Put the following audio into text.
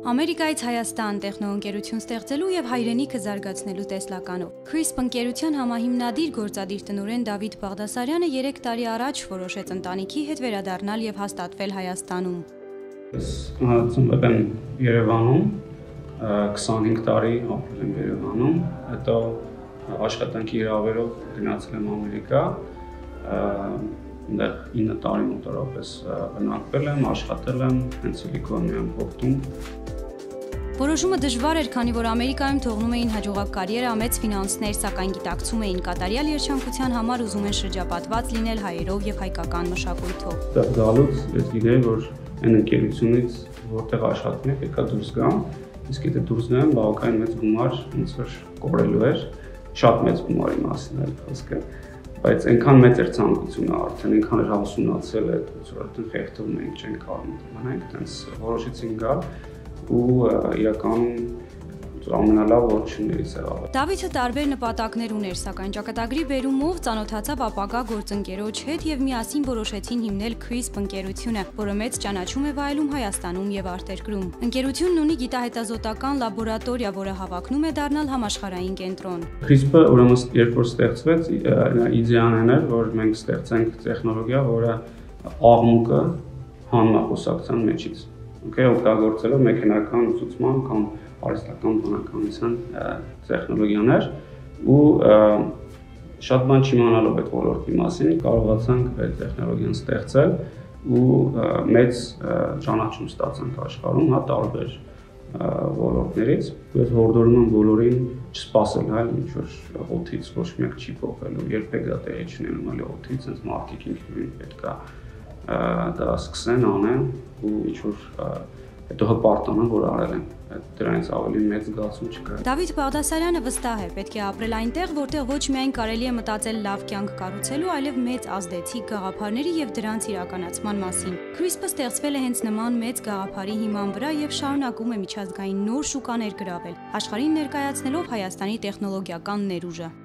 Ամերիկայից Հայաստան տեխնոընկերություն ստեղծելու եւ հայրենիքը զարգացնելու տեսլականով CRISP ընկերության համահիմնադիր գործադիր տնօրեն Դավիթ Բաղդասարյանը 3 տարի առաջ որոշեց ընտանիքի հետ վերադառնալ եւ հաստատվել Հայաստանում։ Ծնվել եմ Երևանում, 25 տարի ապրել եմ Երևանում, հետո աշխատանքի իրավերով գնացել եմ Ամերիկա, այնտեղ 9 տարի մոտավորապես բնակվել եմ, աշխատել եմ Պենսիլվանիայում հովտում։ Որոշումը դժվար էր, քանի որ Ամերիկայում թողնում էին հաջողակ կարիերա, մեծ ֆինանսներ, սակայն գիտակցում էին կատարյալ երջանկության համար ուզում են շրջապատված լինել հայերով եւ հայկական մշակույթով։ Գալուց ես գիտեի, որ այն ընկերությունից, որտեղ աշխատում եք, եկա դուրս գամ, իսկ եթե դուրս գամ, բավական մեծ գումար ոնց որ կորելու էր, շատ մեծ գումարի մասին էր խոսքը, բայց այնքան մեծ էր ցանկությունը արդեն, այնքան էր հասունացել է, որ արդեն խեղդվում էինք, չենք կարող մնանք, այդպես որոշեցինք գալ ու իրականում ամենալավ որոշումներից եղավ։ Դավիթը տարբեր նպատակներ ուներ, սակայն ճակատագրի բերումով ծանոթացավ ապագա գործընկերոջ հետ եւ միասին որոշեցին հիմնել CRISP ընկերությունը, որը մեծ ճանաչում է վայելում Հայաստանում եւ արտերկրում։ Ընկերությունն ունի գիտահետազոտական լաբորատորիա, որը հավակնում է դառնալ համաշխարհային կենտրոն։ CRISP-ը ուրեմն երբ որ ստեղծվեց, իդեան էր, որ մենք ստեղծենք տեխնոլոգիա, որը աղմուկը հանում է խոսակցության մեջից։ Օգտագործելով մեքենական ուսուցման կամ արհեստական բանականության տեխնոլոգիաներ ու շատ բան չիմանալով այդ ոլորտի մասին կարողացանք այդ տեխնոլոգիան ստեղծել ու մեծ ճանաչում ստացանք աշխարհում, տարբեր ոլորտներից։ Ես հորդորում եմ բոլորին չսպասել, ինչ-որ օդից ոչ մեկ չի փոխելու, երբեք դա տեղի չունենում էլի օդից, հենց մարդիկ ինքնուրույն պետք է դա սկսեն անեն ու ինչ-որ հետո հպարտանան, որ արել են, դրանից ավելի մեծ զգացում չկա։ Դավիթ Բաղդասարյանը վստահ է, պետք է ապրել այնտեղ, որտեղ ոչ միայն կարելի է մտածել լավ կյանք կառուցելու, այլև մեծ ազդեցիկ գաղափարների եւ դրանց իրականացման մասին։ CRISP-ը ստեղծվել է հենց նման մեծ գաղափարի հիման վրա եւ շարունակում է միջազգային նոր շուկաներ գրավել, աշխարհին ներկայացնելով Հայաստանի տեխնոլոգիական ներուժը։